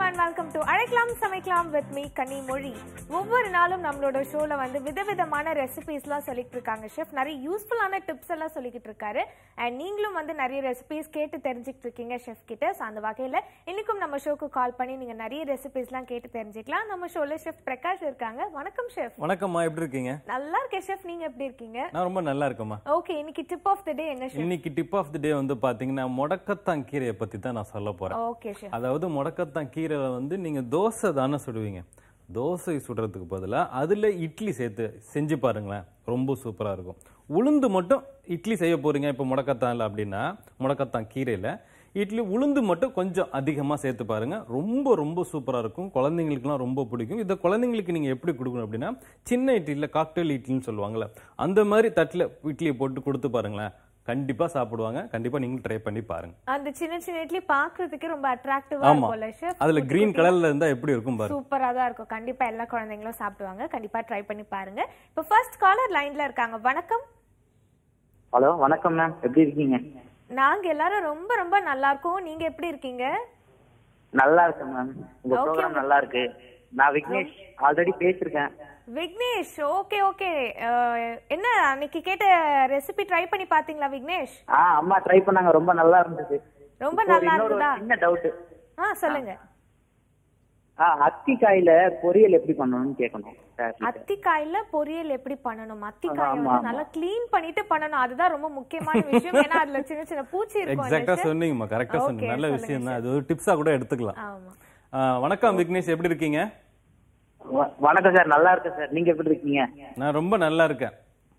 and welcome to அழைக்கலாம் சமைக்கலாம் with me கனி மொழி. ஒவ்வொரு நாளும் நம்மளோட ஷோல வந்து விதவிதமான ரெசிபீஸ்லாம் சொல்லிட்டு இருக்காங்க ஷெஃப். நிறைய யூஸ்ஃபுல்லான டிப்ஸ் எல்லாம் சொல்லிக்கிட்டு இருக்காரு. அண்ட் நீங்களும் வந்து நிறைய ரெசிபீஸ் கேட்டு தெரிஞ்சுக்கிட்டு இருக்கீங்க ஷெஃப் கிட்ட. ஸோ அந்த வகையில் இன்னைக்கும் நம்ம ஷோக்கு கால் பண்ணி நீங்க நிறைய ரெசிபீஸ்லாம் கேட்டு தெரிஞ்சுக்கலாம். நம்ம ஷோல ஷெஃப் பிரகாஷ் இருக்காங்க. வணக்கம் ஷெஃப். வணக்கம்மா, எப்படி இருக்கீங்க? நல்லா இருக்கேன் ஷெஃப். நீங்க எப்படி இருக்கீங்க? நான் ரொம்ப நல்லா இருக்கேம்மா. ஓகே, இன்னைக்கு டிப் ஆஃப் தி டே என்ன ஷெஃப்? இன்னைக்கு டிப் ஆஃப் தி டே வந்து பாத்தீங்கன்னா முடக்கத்தான் கீரையை பத்தி தான் நான் சொல்ல போறேன். Okay chef. அதாவது முடக்கத்தான் கீரையில வந்து நீங்க தோசை தானே சுடுவீங்க. தோசை சுடுறதுக்கு பதிலாக அதில் இட்லி சேர்த்து செஞ்சு பாருங்களேன், ரொம்ப சூப்பராக இருக்கும். உளுந்து மட்டும் இட்லி செய்ய போறீங்க இப்போ முடக்கத்தான்ல அப்படின்னா, முடக்கத்தான் கீரையில் இட்லி உளுந்து மட்டும் கொஞ்சம் அதிகமாக சேர்த்து பாருங்க, ரொம்ப ரொம்ப சூப்பராக இருக்கும். குழந்தைங்களுக்குலாம் ரொம்ப பிடிக்கும். இதை குழந்தைங்களுக்கு நீங்கள் எப்படி கொடுக்கணும் அப்படின்னா, சின்ன இட்லியில் காக்டெயில் இட்லின்னு சொல்லுவாங்கள்ல, அந்த மாதிரி தட்டில் இட்லியை போட்டு கொடுத்து பாருங்களேன், கண்டிப்பா சாப்பிடுவாங்க. கண்டிப்பா நீங்க ட்ரை பண்ணி பாருங்க. அந்த சின்ன சின்ன இட்லி பாக்குறதுக்கு ரொம்ப அட்ராக்டிவா இருக்கும்ல ஷெஃப். அதுல கிரீன் கலர்ல இருந்தா எப்படி இருக்கும் பாருங்க. சூப்பரா தான் இருக்கும். கண்டிப்பா எல்லா குழந்தைங்களும் சாப்பிடுவாங்க. கண்டிப்பா ட்ரை பண்ணி பாருங்க. இப்போ ஃபர்ஸ்ட் காலர் லைன்ல இருக்காங்க. வணக்கம். ஹலோ, வணக்கம் மேம், எப்படி இருக்கீங்க? நாங்க எல்லாரும் ரொம்ப ரொம்ப நல்லா இருக்கோம். நீங்க எப்படி இருக்கீங்க? நல்லா இருக்கேன் மேம். உங்க ப்ரோகிராம் நல்லா இருக்கு. நான் விக்னேஷ், ஆல்ரெடி பேசிருக்கேன். Vignesh, okay okay. என்ன அன்னைக்கு கேட்ட ரெசிபி ட்ரை பண்ணி பாத்தீங்களா விக்னேஷ்? அம்மா ட்ரை பண்ணாங்க, ரொம்ப நல்லா இருந்துச்சு. ரொம்ப நல்லா இருந்ததா? சின்ன டவுட். சொல்லுங்க. அத்திக்காயில பொரியல் எப்படி பண்ணணும்னு கேட்கணும். அத்திக்காயில பொரியல் எப்படி பண்ணணும்? அத்திக்காயை வந்து நல்லா க்ளீன் பண்ணிட்டு பண்ணணும். அதுதான் ரொம்ப முக்கியமான விஷயம். ஏன்னா அதுல சின்ன சின்ன பூச்சி இருக்கும். எக்ஸாக்ட்டா சொன்னீங்கம்மா, கரெக்ட்டா சொன்னீங்க. நல்ல விஷயம் தான். அது ஒரு டிப்ஸா கூட எடுத்துக்கலாம். ஆமா. வணக்கம் விக்னேஷ், எப்படி இருக்கீங்க? வணக்கம் சார், நல்லா இருக்கேன் சார். நீங்க எப்படி இருக்கீங்க? நான் ரொம்ப நல்லா இருக்கேன்.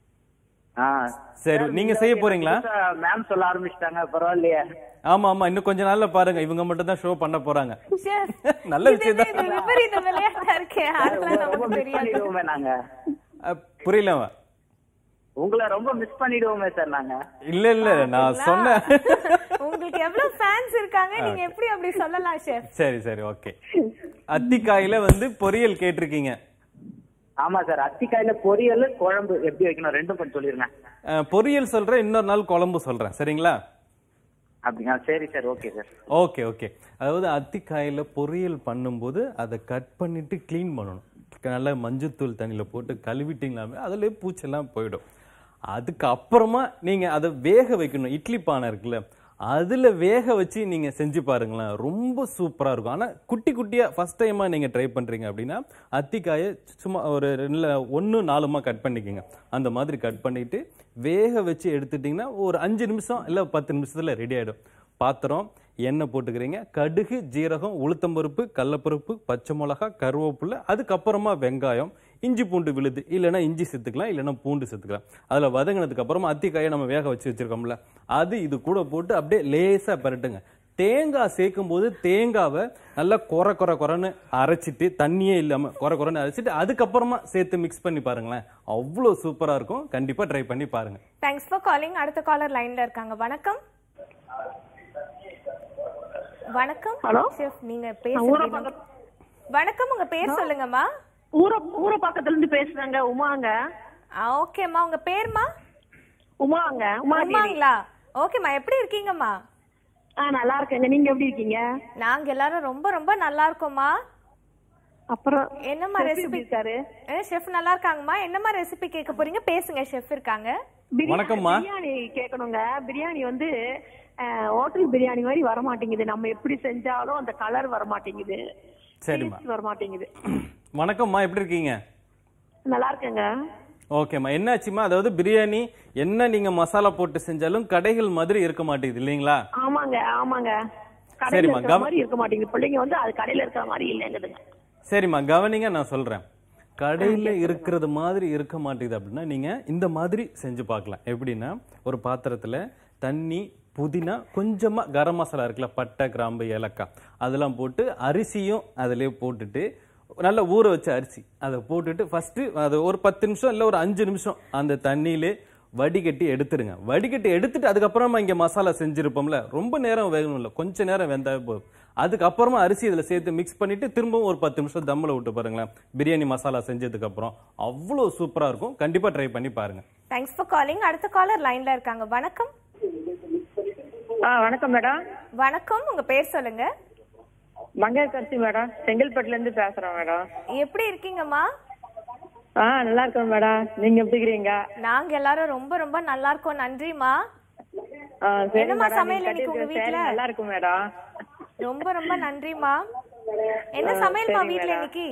சரி, நீங்க செய்ய போறீங்களா? மேம் சொல்ல ஆரம்பிச்சிட்டாங்க, பரவாயில்லையா? ஆமா ஆமா, இன்னும் கொஞ்ச நாள்ல பாருங்க, இவங்க மட்டும் தான் ஷோ பண்ண போறாங்க. நல்ல விஷயம் தான். விபரீத விளையாட்டா இருக்கே, அதெல்லாம் நமக்கு தெரியாது. நாங்க புரியல, உங்களை ரொம்ப மிஸ் பண்ணிடுவோமே சார் நாங்க. இல்ல இல்ல, நான் சொன்னேன் உங்களுக்கு எவ்வளவு ஃபேன்ஸ் இருக்காங்க, நீங்க எப்படி அப்படி சொல்லலாம் ஷெஃப்? சரி சரி, ஓகே. அத்திக்காயில வந்து பொரியல் கேட்டிருக்கீங்க. ஆமா சார், அத்திக்காயில பொரியல் குழம்பு எப்படி வைக்கணும் ரெண்டும் கொஞ்சம் சொல்லிருங்க. பொரியல் சொல்றேன், இன்னொரு நாள் குழம்பு சொல்றேன், சரிங்களா? அப்படிங்களா? சரி sir, okay sir. Okay okay. அதாவது அத்திக்காயில பொரியல் பண்ணும்போது அதை கட் பண்ணிட்டு கிளீன் பண்ணணும். நல்லா மஞ்சத்தூள் தண்ணியில போட்டு கழுவிட்டீங்களாமே அதுல பூச்செல்லாம் போயிடும். அதுக்கு அப்புறமா நீங்க அதை வேக வைக்கணும். இட்லி பானை இருக்குல்ல, அதுல வேக வச்சு நீங்க செஞ்சு பாருங்களேன், ரொம்ப சூப்பரா இருக்கும். ஆனா குட்டி குட்டியா ஃபர்ஸ்ட் டைமா நீங்க ட்ரை பண்றீங்க அப்படின்னா அத்திக்காயை சும்மா ஒரு 1-4 கட் பண்ணிக்கோங்க. அந்த மாதிரி கட் பண்ணிட்டு வேக வச்சு எடுத்துட்டீங்கன்னா ஒரு 5 நிமிஷம் இல்ல 10 நிமிஷத்துல ரெடி ஆயிடும். பாத்திரம், எண்ணெய் போட்டுக்கிறீங்க, கடுகு, ஜீரகம், உளுத்தம்பருப்பு, கடலப்பருப்பு, பச்சை மிளகா, கருவேப்பிலை, அதுக்கப்புறமா வெங்காயம், இஞ்சி பூண்டு விழுது, இல்லைன்னா இஞ்சி சேர்த்துக்கலாம், இல்லைன்னா பூண்டு சேர்த்துக்கலாம். அதில் வதங்கினதுக்கு அப்புறமா அத்திக்காயை நம்ம வேக வச்சு வச்சிருக்கோம்ல, அது இது கூட போட்டு அப்படியே லேசாக பரட்டுங்க. தேங்காய் சேர்க்கும் போது தேங்காவை நல்லா குறைன்னு அரைச்சிட்டு, தண்ணியே இல்லாமல் குறைன்னு அரைச்சிட்டு அதுக்கப்புறமா சேர்த்து மிக்ஸ் பண்ணி பாருங்களேன், அவ்வளோ சூப்பராக இருக்கும். கண்டிப்பாக ட்ரை பண்ணி பாருங்க. Thanks for calling. அடுத்த காலர் லைன்ல இருக்காங்க. வணக்கம். வணக்கம். ஹலோ ஷெஃப், நீங்க பேசுறீங்க. வணக்கம், உங்க பேர் சொல்லுங்கம்மா. ஊர பக்கத்துல இருந்து பேசுறாங்க, உமாங்க. ஓகேம்மா, உங்க பேர்மா? உமாங்க. உமாங்களா? ஓகேம்மா, எப்படி இருக்கீங்கம்மா? நல்லா இருக்கேங்க, நீங்க எப்படி இருக்கீங்க? நாங்க எல்லாரும் ரொம்ப ரொம்ப நல்லா இருக்கோம்மா. அப்புறம் என்னம்மா ரெசிபி இருக்காரு? ஷெஃப் நல்லா இருக்காங்கம்மா. என்னம்மா ரெசிபி கேட்க போறீங்க? பேசுங்க, ஷெஃப் இருக்காங்க. வணக்கம்மா. பிரியாணி கேட்கணுங்க. பிரியாணி வந்து ஹோட்டல் பிரியாணி மாதிரி வர மாட்டேங்குது. நம்ம எப்படி செஞ்சாலும் அந்த கலர் வர மாட்டேங்குது. சரிம்மா, வர மாட்டேங்குது. வணக்கம்மா, எப்படி இருக்கீங்க? நல்லா இருக்கேங்க. ஓகேம்மா, என்னாச்சுமா? அதாவது பிரியாணி என்ன நீங்க மசாலா போட்டு செஞ்சாலும் கடைகள் மாதிரி இருக்க மாட்டேங்குது இல்லீங்களா? ஆமாங்க ஆமாங்க, கடையில இருக்கிற மாதிரி இருக்க மாட்டேங்குது. பிள்ளைங்க வந்து அது கடையில இருக்கிற மாதிரி இல்லைங்குதுங்க. சரிம்மா, கவனிங்க, நான் சொல்றேன். கடையில இருக்கிறது மாதிரி இருக்க மாட்டேங்குது அப்படின்னா நீங்க இந்த மாதிரி செஞ்சு பார்க்கலாம். எப்படின்னா, ஒரு பாத்திரத்துல தண்ணி, புதினா, கொஞ்சமா கரம் மசாலா இருக்குல்ல, பட்டை, கிராம்பு, ஏலக்காய், அதெல்லாம் போட்டு அரிசியும் அதிலே போட்டுட்டு நல்லா ஊற வச்ச அரிசி அதை போட்டுட்டு ஃபர்ஸ்ட் அது ஒரு 10 நிமிஷம் இல்லை ஒரு 5 நிமிஷம் அந்த தண்ணியிலே வடிகட்டி எடுத்துருங்க. வடிகட்டி எடுத்துட்டு அதுக்கப்புறமா இங்கே மசாலா செஞ்சிருப்போம்ல, ரொம்ப நேரம் வேகணும் இல்லை, கொஞ்ச நேரம் வெந்தாவே போதும். அதுக்கப்புறமா அரிசி இதில் சேர்த்து மிக்ஸ் பண்ணிட்டு திரும்பவும் ஒரு 10 நிமிஷம் தம்மில் விட்டு பாருங்களேன். பிரியாணி மசாலா செஞ்சதுக்கு அப்புறம் அவ்வளோ சூப்பராக இருக்கும். கண்டிப்பாக ட்ரை பண்ணி பாருங்க. Thanks for calling. அடுத்த காலர் லைன்ல இருக்காங்க. வணக்கம். வணக்கம் மேடம். வணக்கம், உங்க பேர் சொல்லுங்க. மங்கையர்கரசி மேடம், செங்கல்பட்டுல இருந்து பேசுறேன் மேடம். எப்படி இருக்கீங்கம்மா? நல்லா இருக்கேன் மேடம். நீங்க எப்படி இருக்கீங்க? நாங்க எல்லாரும் ரொம்ப ரொம்ப நல்லா இருக்கோம், நன்றிமா. என்னம்மா சமையல் இன்னைக்கு உங்க வீட்ல? நல்லா இருக்கு மேடம். ரொம்ப ரொம்ப நன்றிமா. என்ன சமையல்மா வீட்ல இன்னைக்கு?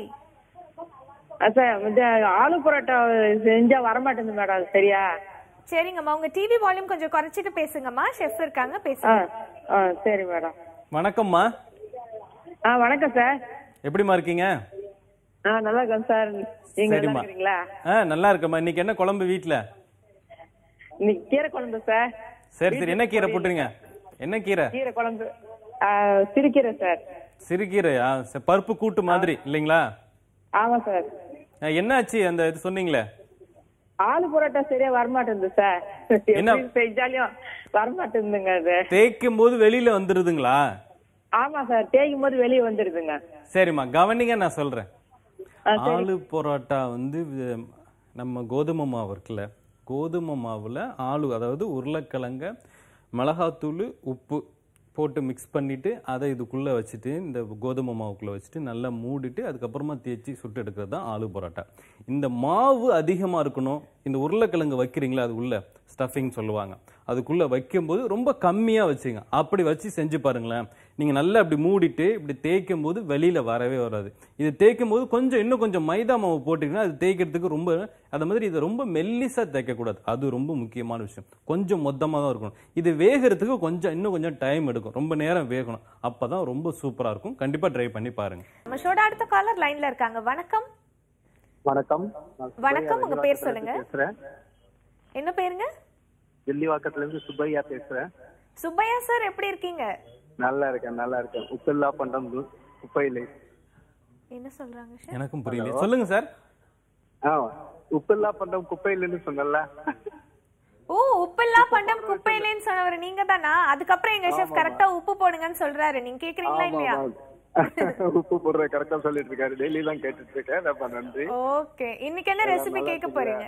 ஆலு பரோட்டா செஞ்சா வரமாட்டேங்குது மேடம். சரியா? சரிங்கம்மா, உங்க டிவி வால்யூம் கொஞ்சம் குறைச்சிட்டு பேசுங்கம்மா. ஷெஃப் இருக்காங்க, பேசுங்க. சரி மேடம். வணக்கம்மா. வணக்கம் சார். எப்படிமா இருக்கீங்க? நல்லா இருக்கேன் சார். நீங்க நல்லா இருக்கீங்களா? நல்லா இருக்கம்மா. இன்னைக்கு என்ன குழம்பு வீட்ல? இன்னைக்கு கீரை குழம்பு சார். சரி சரி, என்ன கீரை போட்டுறீங்க? என்ன கீரை? கீரை குழம்பு சிறுகீரை சார். சிறுகீரையா? பருப்பு கூட்டு மாதிரி இல்லைங்களா? ஆமா சார். என்னாச்சு அந்த இது சொன்னீங்களே? ஆலு பரோட்டா சரியா வரமாட்டேங்குது சார். என்ன செஞ்சாலும் வரமாட்டேங்குதுங்க. அது தேய்க்கும் போது வெளியில வந்துருதுங்களா? ஆமா சார், தேய்க்கும் போது வெளியே வந்துருதுங்க. சரிம்மா, கவனிங்க, நான் சொல்றேன். ஆலு பரோட்டா வந்து நம்ம கோதுமை மாவு இருக்குல்ல, கோதுமை மாவுல ஆலு, அதாவது உருளைக்கிழங்க, மிளகாத்தூள், உப்பு போட்டு மிக்ஸ் பண்ணிட்டு அதை இதுக்குள்ள வச்சுட்டு இந்த கோதுமை மாவுக்குள்ள வச்சுட்டு நல்லா மூடிட்டு அதுக்கப்புறமா தேய்ச்சி சுட்டு எடுக்கிறது தான் ஆலு பரோட்டா. இந்த மாவு அதிகமா இருக்கணும். இந்த உருளைக்கிழங்கு வைக்கிறீங்களா, அது உள்ள ஸ்டஃபிங் சொல்லுவாங்க, அதுக்குள்ள வைக்கும்போது ரொம்ப கம்மியா வச்சுங்க. அப்படி வச்சு செஞ்சு பாருங்களேன். நீங்க நல்லா அப்படி மூடிட்டு இப்படி தேய்க்கும் போது வெளியில வரவே வராது. இது தேய்க்கும் போது இன்னும் கொஞ்சம் மைதா மாவு போட்டீங்கன்னா அது தேய்க்கிறதுக்கு ரொம்ப, அது மாதிரி இதை ரொம்ப மெல்லிசா தேய்க்க கூடாது. அது ரொம்ப முக்கியமான விஷயம். கொஞ்சம் மொத்தமா தான் இருக்கணும். இது வேகிறதுக்கு இன்னும் கொஞ்சம் டைம் எடுக்கும், ரொம்ப நேரம் வேகணும். அப்பதான் ரொம்ப சூப்பரா இருக்கும். கண்டிப்பா ட்ரை பண்ணி பாருங்க. நம்ம ஷோட அடுத்த காலர் லைன்ல இருக்காங்க. வணக்கம். வணக்கம். வணக்கம், உங்க பேர் சொல்லுங்க. என்ன பேருங்க? தில்லிவாக்கத்துல இருந்து சுப்பையா பேசுறேன். சுப்பையா சார், எப்படி இருக்கீங்க? நல்லா இருக்கேன். உப்பெல்லா பண்டம் குப்பையிலே. என்ன சொல்றாங்க சார்? எனக்கும் புரியல, சொல்லுங்க சார். உப்பெல்லா பண்டம் குப்பையிலேன்னு சொன்னல. ஓ, உப்பெல்லா பண்டம் குப்பையிலேன்னு சொன்னவர் நீங்க தானா? அதுக்கப்புறம் எங்க ஷெஃப் கரெக்டா உப்பு போடுங்கன்னு சொல்றாரு. நீங்க கேக்குறீங்களா இல்லையா? உப்பு போடுற கரெக்டா சொல்லிட்டு இருக்காரு. டெய்லி தான் கேட்டுட்டு இருக்கேன். ரொம்ப நன்றி. ஓகே, இன்னைக்கு என்ன ரெசிபி கேட்க போறீங்க?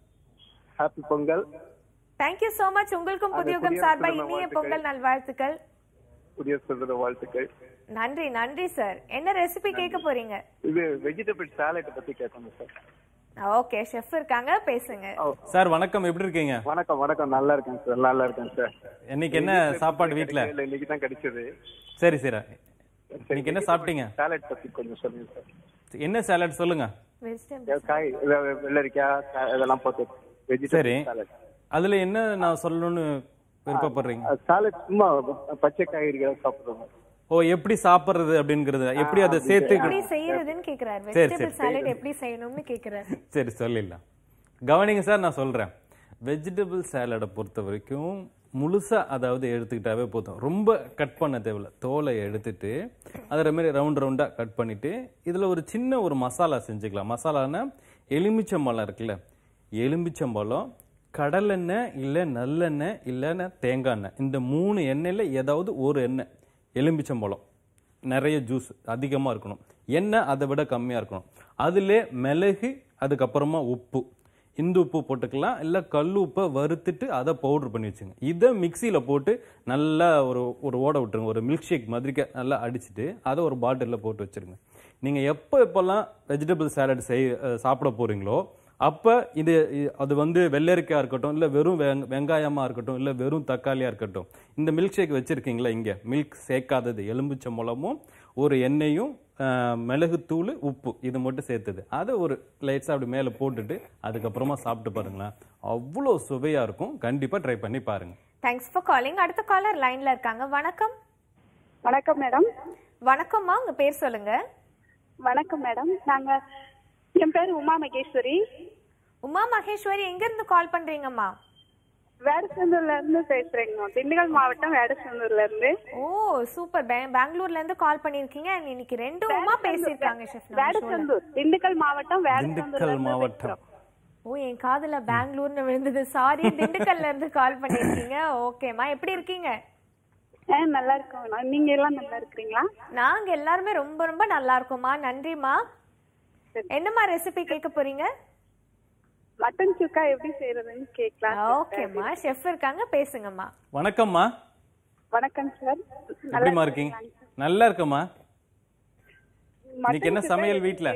Happy Pongal. Thank you so much. உங்களுக்கும் புதியுகம் சார்பா இனிய பொங்கல் நல்வாழ்த்துக்கள். புதிய சொல்ற வாழ்த்துக்கள். நன்றி நன்றி சார். என்ன ரெசிபி கேட்க போறீங்க? இது வெஜிடபிள் சாலட் பத்தி கேட்கணும் சார். ஓகே, ஷெஃப் இருக்காங்க, பேசுங்க. சார் வணக்கம், எப்படி இருக்கீங்க? வணக்கம். நல்லா இருக்கேன் சார். நல்லா இருக்கேன் சார். இன்னைக்கு என்ன சாப்பாடு வீட்ல? இன்னைக்கு தான் கிடைச்சது. சரி சரி, இன்னைக்கு என்ன சாப்பிட்டீங்க? சாலட் பத்தி கொஞ்சம் சொல்லுங்க சார். என்ன சாலட் சொல்லுங்க. காய், வெள்ளரிக்காய் இதெல்லாம் போட்டு வெஜிடபிள் சாலட். அதுல என்ன நான் சொல்லணும்னு விருப்பப்படுறீங்க? சாலட் சும்மா பச்சை காய்கறிகள் சாப்பிடுறோம். ஓ, எப்படி சாப்பிடுறது அப்படிங்கறது, எப்படி அதை சேர்த்து எப்படி செய்யறதுன்னு கேக்குறாரு. வெஜிடபிள் சாலட் எப்படி செய்யணும்னு கேக்குறாரு. சரி, சொல்லிடலாம். கவனிங்க சார், நான் சொல்றேன். வெஜிடபிள் சாலடை பொறுத்த வரைக்கும் முழுசா, அதாவது எடுத்துக்கிட்டாவே போதும். ரொம்ப கட் பண்ண தேவையில்ல. தோலை எடுத்துட்டு அதே மாதிரி ரவுண்டா கட் பண்ணிட்டு இதுல ஒரு சின்ன ஒரு மசாலா செஞ்சுக்கலாம். மசாலானா எலுமிச்சம்பழம் இருக்குல்ல, எலுமிச்சம்பழம், கடலெண்ணெய் இல்ல நல்லெண்ணெய் இல்லைன்னா தேங்காய் எண்ணெய், இந்த 3 எண்ணெயில ஏதாவது ஒரு எண்ணெய். எலுமிச்சம்பழம் நிறைய ஜூஸ் அதிகமா இருக்கணும், எண்ணெய் அதை விட கம்மியா இருக்கணும். அதுல மிளகு, அதுக்கப்புறமா உப்பு, இந்து உப்பு போட்டுக்கலாம், இல்ல கல் உப்பை வறுத்துட்டு அதை பவுடர் பண்ணி வச்சுங்க. இதை மிக்சியில போட்டு நல்லா ஒரு ஓட விட்டுருங்க. ஒரு மில்க் ஷேக் மாதிரி நல்லா அடிச்சுட்டு அதை ஒரு பாட்டிலில் போட்டு வச்சிருங்க. நீங்க எப்பெல்லாம் வெஜிடபிள் சாலட் சாப்பிட போறீங்களோ அப்ப அது வந்து வெள்ளரிக்காயா இருக்கட்டும், இல்ல வெறும் வெங்காயமா இருக்கட்டும், இல்ல வெறும் தக்காளியா இருக்கட்டும், இந்த மில்க் ஷேக் வச்சிருக்கீங்களா, இங்க மில்க் சேர்க்காதது, எலுமிச்சம்பழமும் ஒரு எண்ணெயும் மிளகுத்தூள் உப்பு இது மட்டும் சேர்த்தது, அதை ஒரு லைட்ஸா அப்படி மேல போட்டுட்டு அதுக்கப்புறமா சாப்பிட்டு பாருங்களேன், அவ்வளோ சுவையா இருக்கும். கண்டிப்பா ட்ரை பண்ணி பாருங்க. Thanks for calling. அடுத்த காலர் லைன்ல இருக்காங்க. வணக்கம். வணக்கம் மேடம். வணக்கம்மா, உங்க பேர் சொல்லுங்க. வணக்கம் மேடம். என் பேரு உமா மகேஸ்வரி. உமா மகேஸ்வரி, எங்க இருந்து கால் பண்றீங்கம்மா? வேடசந்தூர்ல இருந்து பேசுறேங்க. திண்டுக்கல் மாவட்டம் வேடசந்தூர்ல இருந்து. ஓ சூப்பர். பெங்களூர்ல இருந்து கால் பண்ணிருக்கீங்க. இன்னைக்கு 2 உமா பேசிருக்காங்க ஷெஃப். வேடசந்தூர், திண்டுக்கல் மாவட்டம், திண்டுக்கல் மாவட்டம். ஓ, என் காதுல பெங்களூர்னு விழுந்தது, சாரி. திண்டுக்கல்ல இருந்து கால் பண்ணிருக்கீங்க. ஓகேமா, எப்படி இருக்கீங்க? நல்லா இருக்கோம். நீங்க எல்லாம் நல்லா இருக்கீங்களா? நாங்க எல்லாருமே ரொம்ப ரொம்ப நல்லா இருக்கோம்மா. நன்றிமா. என்னமா ரெசிபி கேட்க போறீங்க? மட்டன் சுக்கா எப்படி செய்யறதுன்னு கேட்கலாம். ஓகேமா, ஷெஃப் இருக்காங்க, பேசுங்கம்மா. வணக்கம்மா. வணக்கம் சார். எப்படிமா இருக்கீங்க? நல்லா இருக்கம்மா. இன்னைக்கு என்ன சமையல் வீட்ல?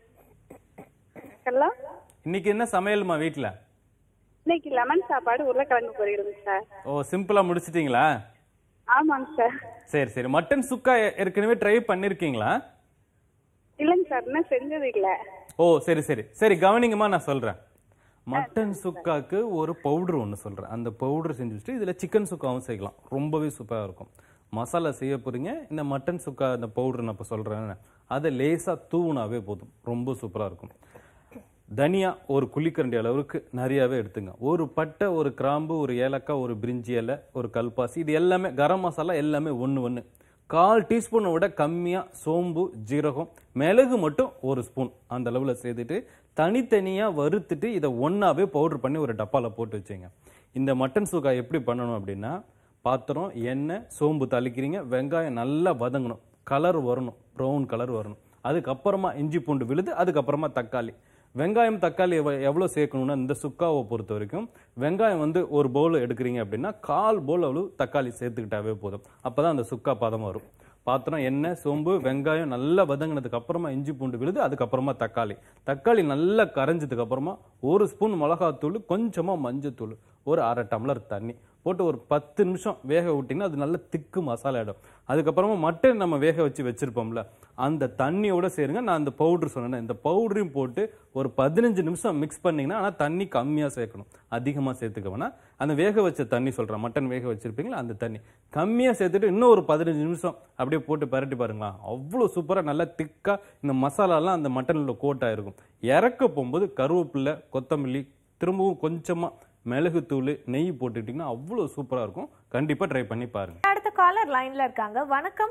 ஹலோ, இன்னைக்கு என்ன சமையல்மா வீட்ல? இன்னைக்கு லெமன் சாப்பாடு உருளைக்கிழங்கு பொரியலுங்க சார். ஓ, சிம்பிளா முடிச்சிட்டீங்களா? ஆமாங்க சார். சரி சரி. மட்டன் சுக்கா ஏற்கனவே ட்ரை பண்ணிருக்கீங்களா? இல்லைங்க சார், இன்னும் செஞ்சது இல்ல. ஓ சரி சரி சரி, கவனிங்கம்மா, நான் சொல்றேன். மட்டன் சுக்காக்கு ஒரு பவுடர் ஒன்று சொல்றேன். அந்த பவுடர் செஞ்சு வச்சுட்டு இதுல சிக்கன் சுக்காவும் செய்யலாம். ரொம்பவே சூப்பரா இருக்கும். மசாலா செய்ய போறீங்க, இந்த மட்டன் சுக்கா அந்த பவுடர் நான் இப்போ சொல்றேன், அதை லேசா தூவுனாவே போதும், ரொம்ப சூப்பரா இருக்கும். தனியா ஒரு குழிக்கரண்டி அளவுக்கு நிறையாவே எடுத்துங்க. ஒரு பட்டை, ஒரு கிராம்பு, ஒரு ஏலக்காய், ஒரு பிரிஞ்சி இலை, ஒரு கல்பாசி, இது எல்லாமே கரம் மசாலா எல்லாமே ஒன்று 1/4 டீஸ்பூனை விட கம்மியா சோம்பு, ஜீரகம், மிளகு மட்டும் 1 ஸ்பூன் அந்த அளவுல சேர்த்துட்டு தனித்தனியா வறுத்துட்டு இதை ஒன்னாவே பவுடர் பண்ணி ஒரு டப்பால போட்டு வச்சுங்க. இந்த மட்டன் சுக்கா எப்படி பண்ணணும் அப்படின்னா, பாத்திரம், எண்ணெய், சோம்பு தாளிக்கிறீங்க, வெங்காயம் நல்லா வதங்கணும், கலர் வரணும், ப்ரௌன் கலர் வரணும். அதுக்கப்புறமா இஞ்சி பூண்டு விழுது, அதுக்கப்புறமா தக்காளி. வெங்காயம் தக்காளி எவ்வளோ சேர்க்கணும்னா, இந்த சுக்காவை பொறுத்த வரைக்கும் வெங்காயம் வந்து ஒரு பவுல் எடுக்கிறீங்க அப்படின்னா 1/4 பவுல் அவ்வளோ தக்காளி சேர்த்துக்கிட்டாவே போதும். அப்பதான் அந்த சுக்கா பதம் வரும். பாத்திரம், எண்ணெய், சோம்பு, வெங்காயம் நல்லா வதங்கினதுக்கு அப்புறமா இஞ்சி பூண்டு விழுது, அதுக்கப்புறமா தக்காளி நல்லா கரைஞ்சதுக்கு அப்புறமா 1 ஸ்பூன் மிளகாத்தூள், கொஞ்சமா மஞ்சத்தூள், ஒரு 1/2 டம்ளர் தண்ணி போட்டு ஒரு 10 நிமிஷம் வேக விட்டீங்கன்னா அது நல்ல திக்கு மசாலா ஆயிடும். அதுக்கப்புறமா மட்டன் நம்ம வேக வச்சிருப்போம்ல, அந்த தண்ணியோட சேருங்க. நான் அந்த பவுடர் சொன்னேன், இந்த பவுடரையும் போட்டு ஒரு 15 நிமிஷம் மிக்ஸ் பண்ணீங்கன்னா, ஆனால் தண்ணி கம்மியாக சேர்க்கணும், அதிகமாக சேர்த்துக்க வேணா. அந்த வேக வச்ச தண்ணி சொல்கிறேன், மட்டன் வேக வச்சிருப்பீங்களா அந்த தண்ணி கம்மியாக சேர்த்துட்டு இன்னும் ஒரு 15 நிமிஷம் அப்படியே போட்டு பரட்டி பாருங்களா, அவ்வளோ சூப்பராக நல்லா திக்காக இந்த மசாலாலாம் அந்த மட்டனில் கோட்டாக இருக்கும். இறக்க போகும்போது கருவேப்பிலை, கொத்தமல்லி, திரும்பவும் கொஞ்சமாக மிளகுத்தூள், நெய் போட்டுக்கிட்டீங்கன்னா அவ்வளோ சூப்பராக இருக்கும். கண்டிப்பாக ட்ரை பண்ணி பாருங்க. அடுத்த காலர் லைன்ல இருக்காங்க. வணக்கம்.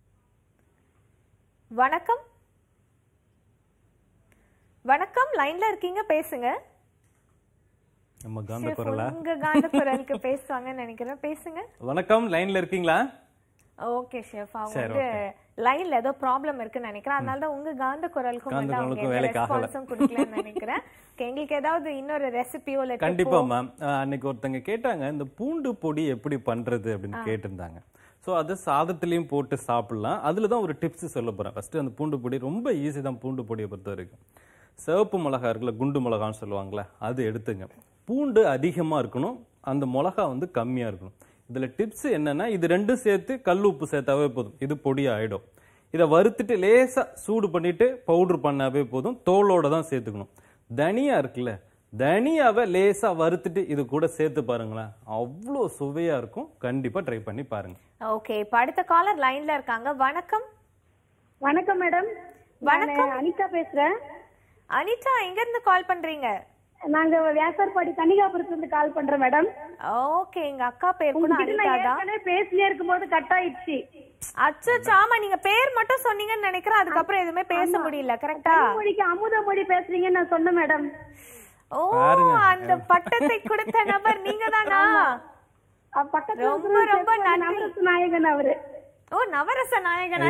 வணக்கம் வணக்கம், லைன்ல இருக்கீங்க, பேசுங்க. நம்ம காந்த குரலா? உங்க காந்த குரலுக்கு பேசுவாங்கன்னு நினைக்கிறேன், பேசுங்க. வணக்கம், லைன்ல இருக்கீங்களா? ஓகே ஷெஃப், அவங்க வந்து லைன்ல ஏதோ ப்ராப்ளம் இருக்குன்னு நினைக்கிறேன், அதனால தான் உங்க காந்த குரலுக்கும் வந்து அவங்க ரெஸ்பான்ஸும் கொடுக்கலன்னு நினைக்கிறேன். எங்களுக்கு ஏதாவது இன்னொரு ரெசிபியோ இல்ல? கண்டிப்பா மேம். அன்னைக்கு ஒருத்தங்க கேட்டாங்க, இந்த பூண்டு பொடி எப்படி பண்றது அப்படின்னு கேட்டிருந்தாங்க. ஸோ அது சாதத்துலேயும் போட்டு சாப்பிடலாம். அதில் தான் ஒரு டிப்ஸ் சொல்ல போகிறேன். ஃபஸ்ட்டு அந்த பூண்டு பொடி ரொம்ப ஈஸி தான். பூண்டு பொடியை பொறுத்த வரைக்கும் சிவப்பு மிளகா இருக்குல்ல, குண்டு மிளகான்னு சொல்லுவாங்களே, அது எடுத்துங்க. பூண்டு அதிகமாக இருக்கணும், அந்த மிளகா வந்து கம்மியாக இருக்கணும். இதில் டிப்ஸ் என்னன்னா, இது ரெண்டும் சேர்த்து கல் உப்பு சேர்த்தாவே போதும், இது பொடி ஆகிடும். இதை வறுத்துட்டு லேசாக சூடு பண்ணிட்டு பவுடர் பண்ணாவே போதும். தோலோட தான் சேர்த்துக்கணும். தனியா இருக்குல்ல, தனியாவை லேசா வறுத்துட்டு இது கூட சேர்த்து பாருங்களேன், அவ்வளோ சுவையா இருக்கும். கண்டிப்பா ட்ரை பண்ணி பாருங்க. ஓகே, இப்ப அடுத்த காலர் லைன்ல இருக்காங்க. வணக்கம். வணக்கம் மேடம். வணக்கம், அனிதா பேசுறேன். அனிதா, எங்க இருந்து கால் பண்றீங்க? நாங்க வியாசர்பாடி கன்னிகாபுரத்துல இருந்து கால் பண்றோம் மேடம். ஓகே, எங்க அக்கா பேர் கூட அனிதா தான். பேசினே இருக்கும்போது கட் ஆயிடுச்சு. அச்சோ, ஆமா, நீங்க பேர் மட்டும் சொன்னீங்கன்னு நினைக்கிறேன், அதுக்கப்புறம் எதுவுமே பேச முடியல. கரெக்டா? மொழிக்கு அமுத மொழி பேசுறீங்கன்னு நான் சொன்னேன் மேடம். ஓ, அந்த பட்டத்தை கொடுத்த நபர் நீங்க தானா? ரொம்ப ரொம்ப நன்றி. நாயகன் அவரு. ஓ, நவரச நாயகனா?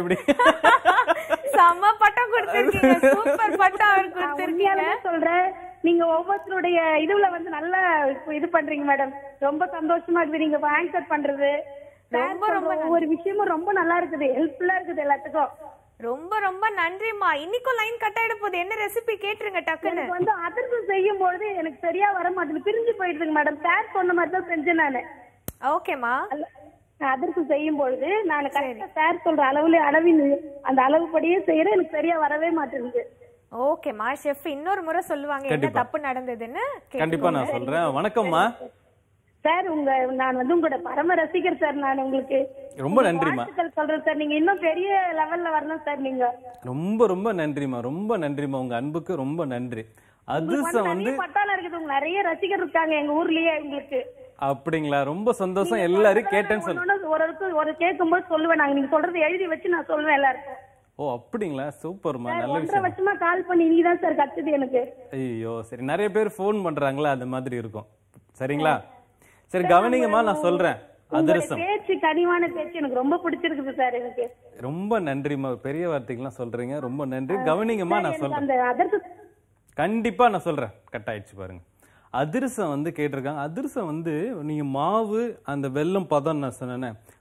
செம்ம பட்டம் கொடுத்திருக்கீங்க, சூப்பர் பட்டம் அவர் கொடுத்திருக்கீங்க. சொல்றேன், நீங்க ஒவ்வொருத்தருடைய இதுல வந்து நல்லா இது பண்றீங்க மேடம். ரொம்ப சந்தோஷமா இருக்குது நீங்க ஆன்சர் பண்றது. ரொம்ப ரொம்ப ஒவ்வொரு விஷயமும் ரொம்ப நல்லா இருக்குது, ஹெல்ப்ஃபுல்லா இருக்குது எல்லாத்துக்கும். ரொம்ப ரொம்ப நன்றிமா. இன்னைக்கும் லைன் கட் ஆயிட போகுது, என்ன ரெசிபி கேட்டுருங்க டக்குன்னு. வந்து அதிர்ஷ்டம் செய்யும் போது எனக்கு சரியா வர மாட்டேங்குது, பிரிஞ்சு போயிடுதுங்க மேடம். சார் சொன்ன மாதிரி தான் செஞ்சேன் நானு. ஓகேமா. அதிர்ஷ்டம் செய்யும் பொழுது நான் கரெக்டா சார் சொல்ற அளவின் அந்த அளவுப்படியே செய்யறேன், எனக்கு சரியா வரவே மாட்டேங்குது. ஓகேமா, ஷெஃப் இன்னொரு முறை சொல்லுவாங்க என்ன தப்பு நடந்ததுன்னு. கண்டிப்பா நான் சொல்றேன். வணக்கம்மா சார். நான் வந்து உங்களோட பரம ரசிகர் சார். நான் உங்களுக்கு ரொம்ப நன்றிமா சொல்றேன் சார். நீங்க இன்னும் பெரிய லெவல்ல வரணும் சார். நீங்க ரொம்ப ரொம்ப நன்றிமா, ரொம்ப நன்றிமா. உங்க அன்புக்கு ரொம்ப நன்றி. அதிர்ஷ்டம் வந்து பட்டாளம் இருக்குது, உங்களுக்கு நிறைய ரசிகர் இருக்காங்க எங்க ஊர்லயே உங்களுக்கு. அப்படிங்களா? ரொம்ப சந்தோஷம். எல்லாரும் கேட்டேன்னு சொல்லுங்க. ஒரு கேட்கும்போது சொல்லுவேன், நாங்க நீங்க சொல்றது எழுதி வச்சு நான் சொல்லுவேன் எல்லாருக்கும். ஓ, அப்படிங்களா? சூப்பர்மா, நல்ல 1.5 வருஷமா கால் பண்ணி நீதான் சார் கத்துது எனக்கு. ஐயோ, சரி, நிறைய பேர் போன் பண்றாங்களா, அந்த மாதிரி இருக்கும். சரிங்களா? சரி, கவனிங்கம்மா, நான் சொல்றேன். அதிர்ஷ்டம் பேச்சு, கனிவான பேச்சு எனக்கு ரொம்ப பிடிச்சிருக்குது சார். எனக்கு ரொம்ப நன்றிமா, பெரிய வார்த்தைகள்லாம் சொல்றீங்க, ரொம்ப நன்றி. கவனிங்கம்மா, நான் சொல்றேன். கண்டிப்பா நான் சொல்றேன். கட் ஆயிடுச்சு பாருங்க. அதிரசம் வந்து கேட்டிருக்காங்க. அதிரசம் வந்து நீங்க மாவு, அந்த வெல்லம் பதம் நான் சொன்னேன்,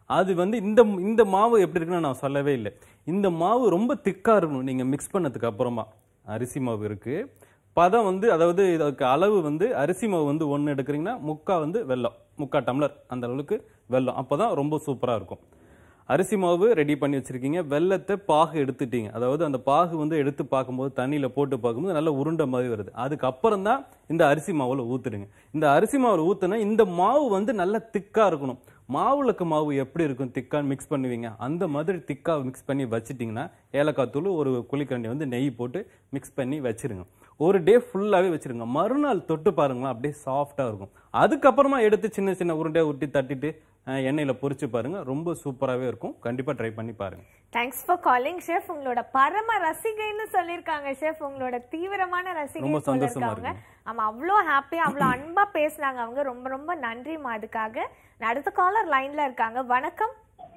அது வந்து இந்த மாவு எப்படி இருக்குன்னு நான் சொல்லவே இல்லை. இந்த மாவு ரொம்ப திக்கா இருக்கணும் நீங்க மிக்ஸ் பண்ணதுக்கு அப்புறமா. அரிசி மாவு இருக்கு, பதம் வந்து அதாவது இதுக்கு அளவு வந்து அரிசி மாவு வந்து 1 எடுக்கிறீங்கன்னா முக்கா டம்ளர் அந்த அளவுக்கு வெல்லம், அப்பதான் ரொம்ப சூப்பரா இருக்கும். அரிசி மாவு ரெடி பண்ணி வச்சிருக்கீங்க, வெல்லத்தை பாகு எடுத்துட்டீங்க. அதாவது அந்த பாகு வந்து எடுத்து பார்க்கும்போது தண்ணியில போட்டு பார்க்கும்போது நல்ல உருண்டை மாதிரி வருது. அதுக்கப்புறம் தான் இந்த அரிசி மாவுல ஊத்துடுங்க. இந்த அரிசி மாவுல ஊத்துனா இந்த மாவு வந்து நல்லா திக்கா இருக்கணும். மாவுளுக்கு மாவு எப்படி இருக்கும் திக்கா மிக்ஸ் பண்ணுவீங்க, அந்த மாதிரி திக்கா மிக்ஸ் பண்ணி வச்சிட்டிங்கன்னா ஏலக்காய் தூள் ஒரு குழிக்கரண்டி வந்து நெய் போட்டு மிக்ஸ் பண்ணி வச்சிருங்க. ஒரு டே ஃபுல்லாவே வச்சிருங்க. மறுநாள் தொட்டு பாருங்களா அப்படியே சாஃப்டா இருக்கும். அதுக்கப்புறமா எடுத்து சின்ன சின்ன உருண்டையை ஊட்டி தட்டிட்டு எண்ணெயில பொரிச்சு பாருங்க, ரொம்ப சூப்பராகவே இருக்கும். கண்டிப்பா ட்ரை பண்ணி பாருங்க. Thanks for calling chef. உங்களோட பரம ரசிகைன்னு சொல்லியிருக்காங்க ஷெஃப், உங்களோட தீவிரமான ரசிகை. ரொம்ப சந்தோஷமா இருக்கு. ஆமா, அவ்வளோ ஹாப்பியா அவ்வளோ அன்பா பேசினாங்க அவங்க. ரொம்ப ரொம்ப நன்றிமா அதுக்காக. அடுத்த காலர் லைன்ல இருக்காங்க. வணக்கம்.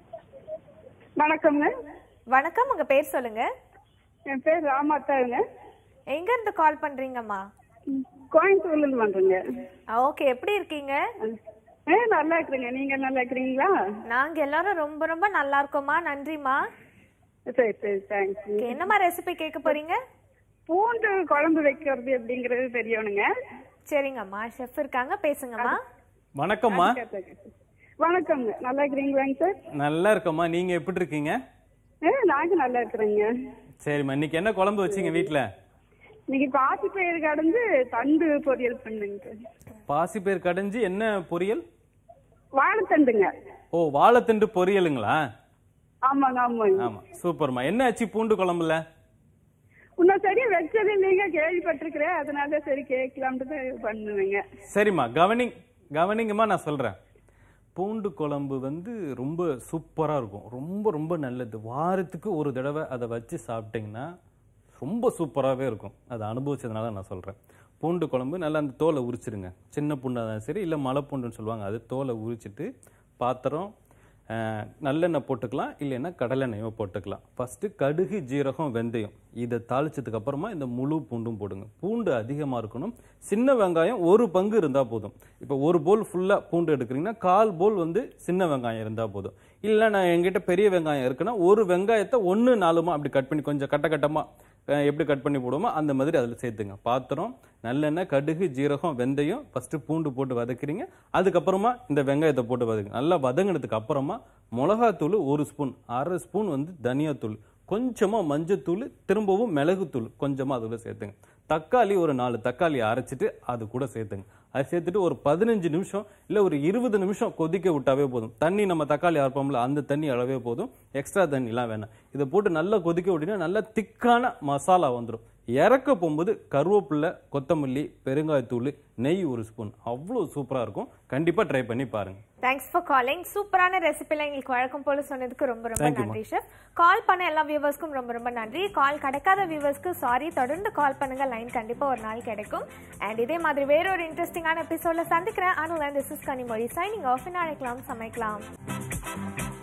வணக்கம்ங்க. வணக்கம், உங்க பேர் சொல்லுங்க. என் பேர் ராமாத்தாங்க. எங்க இருந்து கால் பண்றீங்கம்மா? கோயம்புத்தூர்ல இருந்து பண்றேங்க. ஓகே, எப்படி இருக்கீங்க? நல்லா இருக்கிறீங்க, நீங்க நல்லா இருக்கிறீங்களா? நாங்க எல்லாரும் ரொம்ப ரொம்ப நல்லா இருக்கோம்மா. நன்றிமா. சரி சரி, தேங்க்ஸ். என்னமா ரெசிபி கேட்க போறீங்க? பூண்டு குழம்பு வைக்கிறது அப்படிங்கறது தெரியணுங்க. சரிங்கம்மா, ஷெஃப் இருக்காங்க, பேசுங்கம்மா. வணக்கம்மா. வணக்கம்ங்க, நல்லா இருக்கிறீங்களாங்க சார்? நல்லா இருக்கம்மா, நீங்க எப்படி இருக்கீங்க? நாங்க நல்லா இருக்கிறேங்க. சரிம்மா, இன்னைக்கு என்ன குழம்பு வச்சீங்க வீட்டுல? இன்னைக்கு பாசிப்பயிறு கடைஞ்சு தண்டு பொரியல் பண்ணுங்க. பாசிப்பயிறு கடைஞ்சு என்ன பொரியல்? வாழைத்தண்டுங்க. ஓ, வாழைத்தண்டு பொரியலுங்களா? ஆமாங்க ஆமாங்க. ஆமா, சூப்பர்மா. என்ன ஆச்சு பூண்டு குழம்புல? இன்னும் சரியா வச்சது இல்லைங்க, கேள்விப்பட்டிருக்கிறேன், அதனால சரி கேட்கலாம்னு பண்ணுவேங்க. சரிம்மா, கவனிங்கம்மா, நான் சொல்றேன். பூண்டு குழம்பு வந்து ரொம்ப சூப்பரா இருக்கும், ரொம்ப ரொம்ப நல்லது. வாரத்துக்கு ஒரு தடவை அதை வச்சு சாப்பிட்டீங்கன்னா ரொம்ப சூப்பராகவே இருக்கும். அதை அனுபவிச்சதுனால நான் சொல்றேன். பூண்டு குழம்பு நல்லா அந்த தோலை உரிச்சிருங்க. சின்ன பூண்டாக தான் சரி, இல்லை மலை பூண்டுன்னு சொல்லுவாங்க, அது தோலை உரிச்சிட்டு பாத்திரம் நல்லெண்ணெய் போட்டுக்கலாம், இல்லைன்னா கடலெண்ணெயோ போட்டுக்கலாம். ஃபர்ஸ்ட் கடுகு ஜீரகம் வெந்தயம் இதை தாளிச்சதுக்கு அப்புறமா இந்த முழு பூண்டும் போடுங்க. பூண்டு அதிகமாக இருக்கணும். சின்ன வெங்காயம் 1 பங்கு இருந்தால் போதும். இப்போ 1 போல் ஃபுல்லாக பூண்டு எடுக்கிறீங்கன்னா 1/4 போல் வந்து சின்ன வெங்காயம் இருந்தால் போதும். இல்லை நான் என்கிட்ட பெரிய வெங்காயம் இருக்குன்னா 1 வெங்காயத்தை 1/4 அப்படி கட் பண்ணி கொஞ்சம் கட்டமாக எப்படி கட் பண்ணி போடுவோமோ அந்த மாதிரி அதில் சேர்த்துங்க. பாத்திரம் நல்லெண்ணெய் கடுகு ஜீரகம் வெந்தயம் ஃபர்ஸ்ட் பூண்டு போட்டு வதக்கிறீங்க. அதுக்கப்புறமா இந்த வெங்காயத்தை போட்டு வதக்குங்க. நல்லா வதங்கினதுக்கு அப்புறமா மிளகாத்தூள் 1 ஸ்பூன், 1/2 ஸ்பூன் வந்து தனியாத்தூள், கொஞ்சமா மஞ்சத்தூள், திரும்பவும் மிளகுத்தூள் கொஞ்சமா அதுல சேர்த்துங்க. தக்காளி ஒரு 4 தக்காளி அரைச்சிட்டு அது கூட சேர்த்துங்க. அதை சேர்த்துட்டு ஒரு 15 நிமிஷம் இல்லை ஒரு 20 நிமிஷம் கொதிக்க விட்டாவே போதும். தண்ணி நம்ம தக்காளி அரைப்போம்ல அந்த தண்ணி அளவே போதும், எக்ஸ்ட்ரா தண்ணிலாம் வேணாம். இதை போட்டு நல்லா கொதிக்க விட்டீங்கன்னா நல்லா திக்கான மசாலா வந்துடும். இறக்க போகும்போது கருவேப்பிலை, கொத்தமல்லி, பெருங்காயத்தூள், நெய் 1 ஸ்பூன், அவ்வளோ சூப்பராக இருக்கும். கண்டிப்பாக ட்ரை பண்ணி பாருங்க. Thanks for calling. சூப்பரான ரெசிபில எங்களுக்கு வழக்கம் போல சொன்னதுக்கு ரொம்ப ரொம்ப நன்றி ஷெஃப். கால் பண்ண எல்லா வியூவர்ஸ்க்கும் ரொம்ப ரொம்ப நன்றி. கால் கிடைக்காத வியூவர்ஸ்க்கு சாரி, தொடர்ந்து கால் பண்ணுங்க, லைன் கண்டிப்பா ஒரு நாள் கிடைக்கும். அண்ட் இதே மாதிரி வேற ஒரு இன்ட்ரெஸ்டிங்கான எபிசோட்ல சந்திக்கிறேன். Anu, this is Kanimozhi signing off. நாளைக்கலாம் சமைக்கலாம்.